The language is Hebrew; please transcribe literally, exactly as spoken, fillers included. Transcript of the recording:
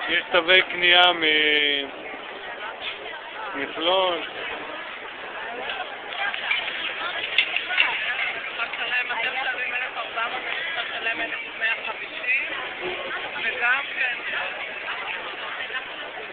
יש תווי קנייה ממכלול. אתם משלמים אלף וארבע מאות, אתה משלם אלף מאה וחמישים.